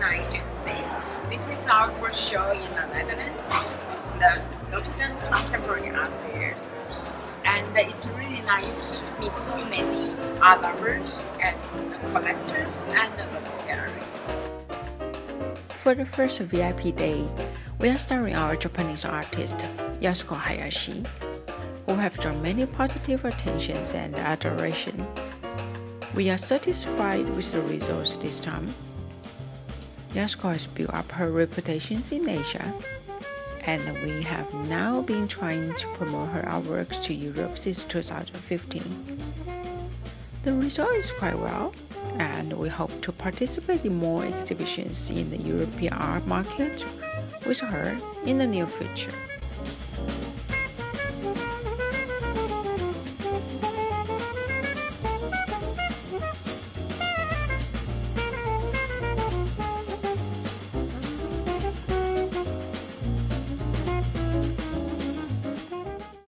China agency. This is our first show in the Netherlands. It's the Rotterdam Contemporary Art Fair. And it's really nice to meet so many art lovers and collectors and the local galleries. For the first VIP day, we are starring our Japanese artist, Yasuko Hayashi, who have drawn many positive attentions and adoration. We are satisfied with the results this time. Yasuko has built up her reputations in Asia, and we have now been trying to promote her artworks to Europe since 2015. The result is quite well, and we hope to participate in more exhibitions in the European art market with her in the near future.